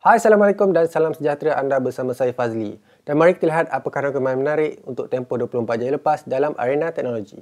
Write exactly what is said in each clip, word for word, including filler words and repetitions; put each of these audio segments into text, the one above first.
Hai, Assalamualaikum dan salam sejahtera, anda bersama saya Fazli. Dan mari kita lihat apakah rangkuman menarik untuk tempoh dua puluh empat jam lepas dalam arena teknologi.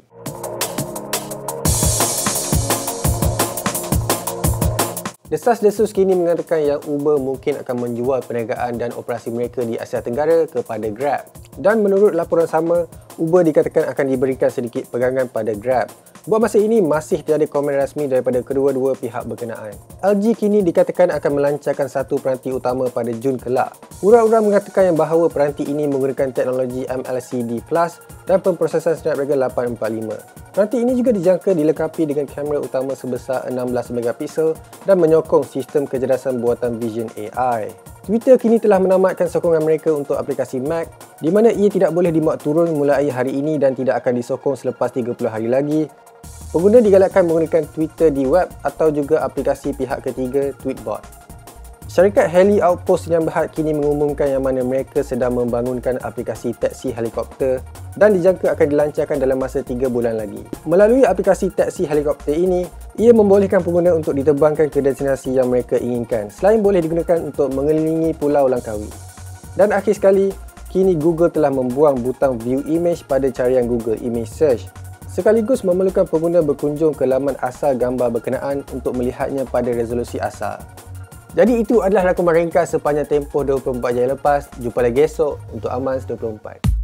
Desas-desus kini mengatakan yang Uber mungkin akan menjual perniagaan dan operasi mereka di Asia Tenggara kepada Grab. Dan menurut laporan sama, Uber dikatakan akan diberikan sedikit pegangan pada Grab. Buat masa ini, masih tiada komen rasmi daripada kedua-dua pihak berkenaan. L G kini dikatakan akan melancarkan satu peranti utama pada Jun kelak. Urang-urang mengatakan yang bahawa peranti ini menggunakan teknologi M L C D plus dan pemprosesan Snapdragon lapan empat lima. Peranti ini juga dijangka dilengkapi dengan kamera utama sebesar enam belas megapiksel dan menyokong sistem kecerdasan buatan Vision A I. Twitter kini telah menamatkan sokongan mereka untuk aplikasi Mac, di mana ia tidak boleh dimuat turun mulai hari ini dan tidak akan disokong selepas tiga puluh hari lagi. Pengguna digalakkan menggunakan Twitter di web atau juga aplikasi pihak ketiga Tweetbot. Syarikat Heli Outpost yang berhad kini mengumumkan yang mana mereka sedang membangunkan aplikasi taksi helikopter dan dijangka akan dilancarkan dalam masa tiga bulan lagi. Melalui aplikasi taksi helikopter ini, ia membolehkan pengguna untuk diterbangkan ke destinasi yang mereka inginkan, selain boleh digunakan untuk mengelilingi Pulau Langkawi. Dan akhir sekali, kini Google telah membuang butang View Image pada carian Google Image Search, sekaligus memerlukan pengguna berkunjung ke laman asal gambar berkenaan untuk melihatnya pada resolusi asal. Jadi itu adalah rangkuman ringkas sepanjang tempoh dua puluh empat jam lepas. Jumpa lagi esok untuk Amans dua puluh empat.